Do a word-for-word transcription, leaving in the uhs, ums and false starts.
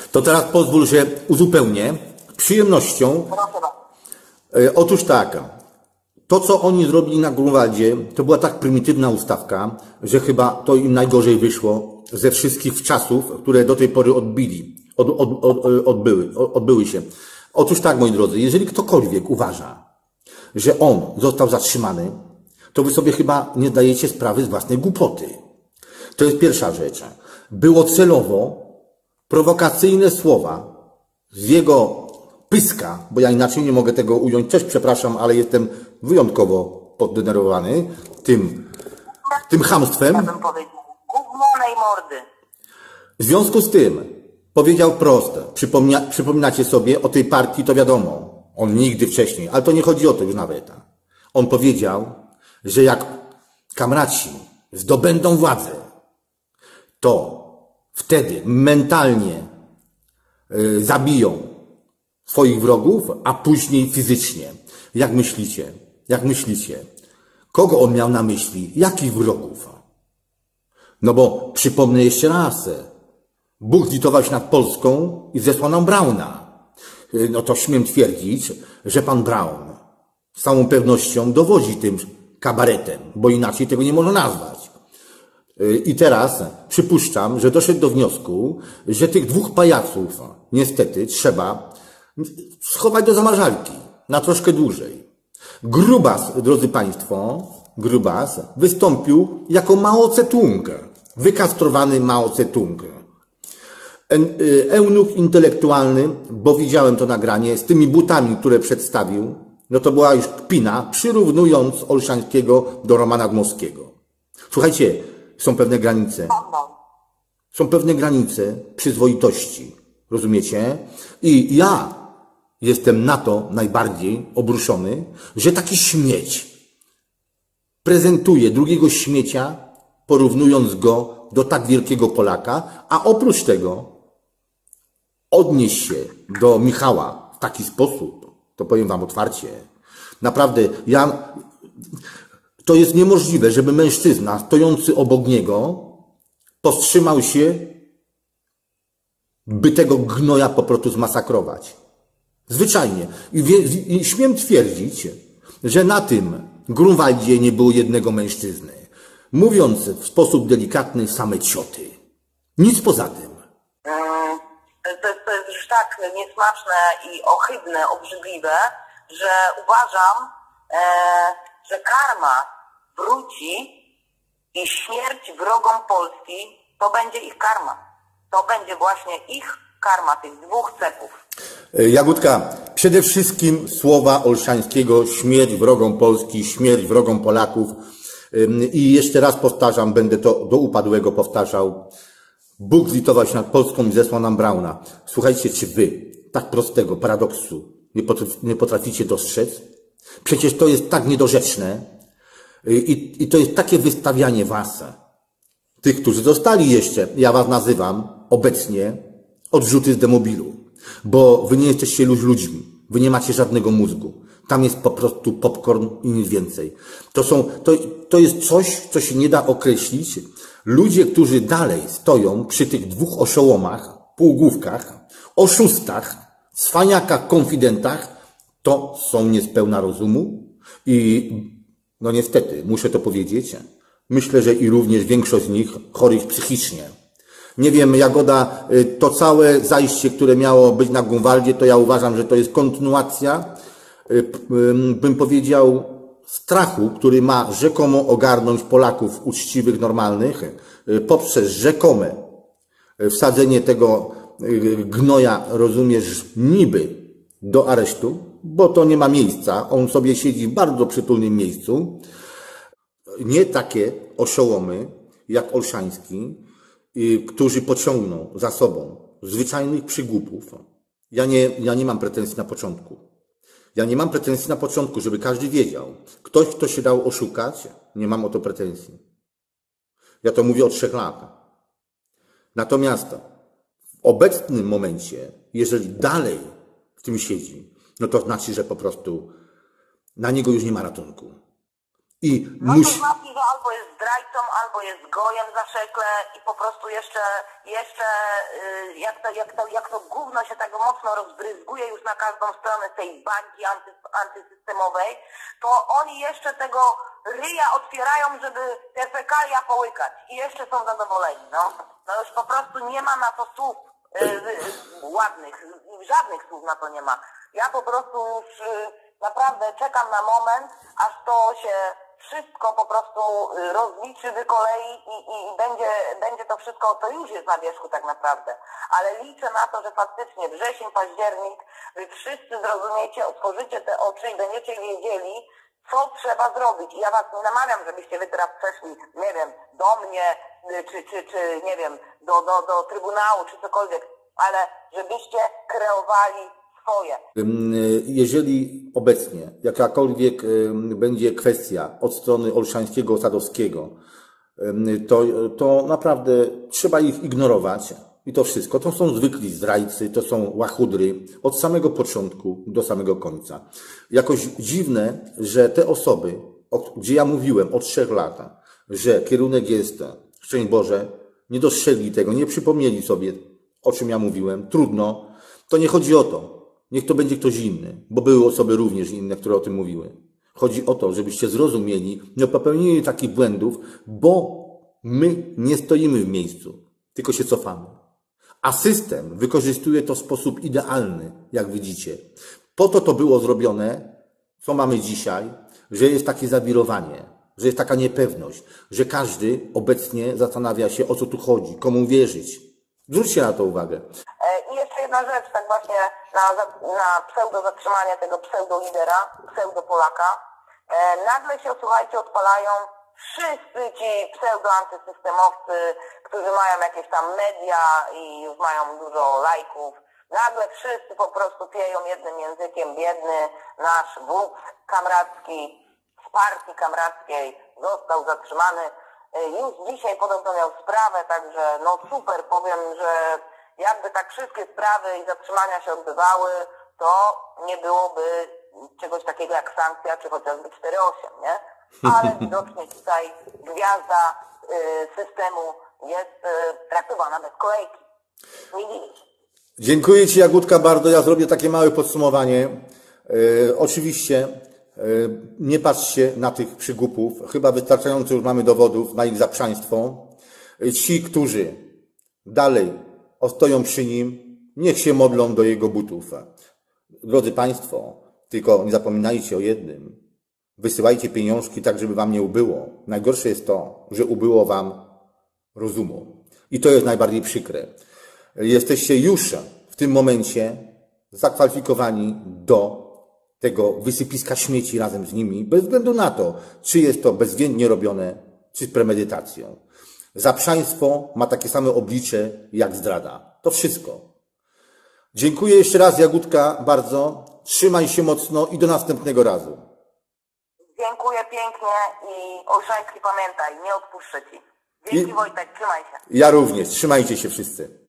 To teraz pozwól, że uzupełnię przyjemnością. E, otóż tak, to co oni zrobili na Grunwaldzie, to była tak prymitywna ustawka, że chyba to im najgorzej wyszło ze wszystkich czasów, które do tej pory odbili, od, od, od, odbyły, odbyły się. Otóż tak, moi drodzy, jeżeli ktokolwiek uważa, że on został zatrzymany, to wy sobie chyba nie zdajecie sprawy z własnej głupoty. To jest pierwsza rzecz. Było celowo prowokacyjne słowa z jego pyska, bo ja inaczej nie mogę tego ująć, też przepraszam, ale jestem wyjątkowo poddenerwowany tym, tym chamstwem. Ja bym powiedział, gównianej mordy. W związku z tym powiedział wprost, przypomina, przypominacie sobie o tej partii, to wiadomo, on nigdy wcześniej, ale to nie chodzi o to już nawet. On powiedział, że jak kamraci zdobędą władzę, to wtedy mentalnie y, zabiją swoich wrogów, a później fizycznie. Jak myślicie? Jak myślicie? Kogo on miał na myśli? Jakich wrogów? No bo przypomnę jeszcze raz. Bóg zlitował się nad Polską i zesłał nam Brauna. No to śmiem twierdzić, że pan Braun z całą pewnością dowodzi tym kabaretem, bo inaczej tego nie można nazwać. I teraz przypuszczam, że doszedł do wniosku, że tych dwóch pajaców niestety trzeba schować do zamrażarki na troszkę dłużej. Grubas, drodzy państwo, Grubas wystąpił jako Mao Tse-tung, wykastrowany Mao Tse-tung. Eunuch intelektualny, bo widziałem to nagranie, z tymi butami, które przedstawił, no to była już kpina, przyrównując Olszańskiego do Romana Dmowskiego. Słuchajcie, są pewne granice. Są pewne granice przyzwoitości. Rozumiecie? I ja jestem na to najbardziej obruszony, że taki śmieć prezentuje drugiego śmiecia, porównując go do tak wielkiego Polaka, a oprócz tego odnieść się do Michała w taki sposób, to powiem wam otwarcie. Naprawdę, ja, to jest niemożliwe, żeby mężczyzna stojący obok niego powstrzymał się, by tego gnoja po prostu zmasakrować. Zwyczajnie. I, wie, I śmiem twierdzić, że na tym Grunwaldzie nie było jednego mężczyzny. Mówiąc w sposób delikatny, same cioty. Nic poza tym. Mm, to, jest, to jest już tak niesmaczne i ohydne, obrzydliwe, że uważam, e, że karma wróci i śmierć wrogom Polski to będzie ich karma. To będzie właśnie ich karma, tych dwóch cepów. Jagódka, przede wszystkim słowa Olszańskiego, śmierć wrogom Polski, śmierć wrogom Polaków. I jeszcze raz powtarzam, będę to do upadłego powtarzał. Bóg zlitował się nad Polską i zesłał nam Brauna. Słuchajcie, czy wy tak prostego paradoksu nie potraficie dostrzec? Przecież to jest tak niedorzeczne i, i to jest takie wystawianie was, tych, którzy zostali jeszcze, ja was nazywam obecnie odrzuty z demobilu, bo wy nie jesteście ludźmi, wy nie macie żadnego mózgu. Tam jest po prostu popcorn i nic więcej. To są, to, to jest coś, co się nie da określić. Ludzie, którzy dalej stoją przy tych dwóch oszołomach, półgłówkach, oszustach, cwaniakach, konfidentach, to są niespełna rozumu i no niestety, muszę to powiedzieć, myślę, że i również większość z nich chorych psychicznie. Nie wiem, Jagoda, to całe zajście, które miało być na Grunwaldzie, to ja uważam, że to jest kontynuacja, bym powiedział, strachu, który ma rzekomo ogarnąć Polaków uczciwych, normalnych, poprzez rzekome wsadzenie tego gnoja, rozumiesz, niby do aresztu, bo to nie ma miejsca, on sobie siedzi w bardzo przytulnym miejscu. Nie takie oszołomy jak Olszański, którzy pociągną za sobą zwyczajnych przygłupów. Ja nie, ja nie mam pretensji na początku. Ja nie mam pretensji na początku, żeby każdy wiedział. Ktoś, kto się dał oszukać, nie mam o to pretensji. Ja to mówię od trzech lat. Natomiast w obecnym momencie, jeżeli dalej w tym siedzi, no to znaczy, że po prostu na niego już nie ma ratunku. I No musi... to znaczy, że albo jest zdrajcą, albo jest gojem za szekle i po prostu jeszcze, jeszcze yy, jak, to, jak, to, jak to gówno się tak mocno rozbryzguje już na każdą stronę tej bańki anty, antysystemowej, to oni jeszcze tego ryja otwierają, żeby te fekalia połykać i jeszcze są zadowoleni, no. No już po prostu nie ma na to słów yy, yy, ładnych, żadnych słów na to nie ma. Ja po prostu już yy, naprawdę czekam na moment, aż to się wszystko po prostu rozliczy, wykolei i, i, i będzie, będzie to wszystko, to już jest na wierzchu tak naprawdę. Ale liczę na to, że faktycznie wrzesień, październik, wy wszyscy zrozumiecie, otworzycie te oczy i będziecie wiedzieli, co trzeba zrobić. I ja was nie namawiam, żebyście wy teraz przeszli, nie wiem, do mnie, czy, czy, czy nie wiem, do, do, do Trybunału, czy cokolwiek, ale żebyście kreowali swoje. Jeżeli obecnie jakakolwiek będzie kwestia od strony Olszańskiego, Sadowskiego, to, to naprawdę trzeba ich ignorować i to wszystko. To są zwykli zdrajcy, to są łachudry od samego początku do samego końca. Jakoś dziwne, że te osoby, gdzie ja mówiłem od trzech lat, że kierunek jest, szczęść Boże, nie dostrzegli tego, nie przypomnieli sobie, o czym ja mówiłem. Trudno. To nie chodzi o to. Niech to będzie ktoś inny, bo były osoby również inne, które o tym mówiły. Chodzi o to, żebyście zrozumieli, nie popełnili takich błędów, bo my nie stoimy w miejscu, tylko się cofamy. A system wykorzystuje to w sposób idealny, jak widzicie. Po to to było zrobione, co mamy dzisiaj, że jest takie zawirowanie, że jest taka niepewność, że każdy obecnie zastanawia się, o co tu chodzi, komu wierzyć. Zwróćcie na to uwagę. I jeszcze jedna rzecz, tak właśnie na, na pseudo zatrzymanie tego pseudo lidera, pseudo Polaka. E, nagle się, słuchajcie, odpalają wszyscy ci pseudo antysystemowcy, którzy mają jakieś tam media i już mają dużo lajków. Nagle wszyscy po prostu pieją jednym językiem. Biedny nasz wódz kamracki z partii kamrackiej został zatrzymany. Już dzisiaj podobno miał sprawę, także no super, powiem, że jakby tak wszystkie sprawy i zatrzymania się odbywały, to nie byłoby czegoś takiego jak sankcja, czy chociażby cztery osiem, nie? Ale widocznie tutaj gwiazda y, systemu jest y, traktowana bez kolejki. Nie dziwię. Dziękuję Ci, Jagódka, bardzo. Ja zrobię takie małe podsumowanie. E, oczywiście e, nie patrzcie na tych przygłupów. Chyba wystarczająco już mamy dowodów na ich zaprzaństwo. E, ci, którzy dalej ostoją przy nim, niech się modlą do jego butów. Drodzy Państwo, tylko nie zapominajcie o jednym. Wysyłajcie pieniążki tak, żeby Wam nie ubyło. Najgorsze jest to, że ubyło Wam rozumu. I to jest najbardziej przykre. Jesteście już w tym momencie zakwalifikowani do tego wysypiska śmieci razem z nimi, bez względu na to, czy jest to bezwzględnie robione, czy z premedytacją. Zaprzaństwo ma takie same oblicze jak zdrada. To wszystko. Dziękuję jeszcze raz, Jagódka, bardzo. Trzymaj się mocno i do następnego razu. Dziękuję pięknie i Olszański pamiętaj, nie odpuszczę Ci. Dzięki I... Wojtek, trzymaj się. Ja również. Trzymajcie się wszyscy.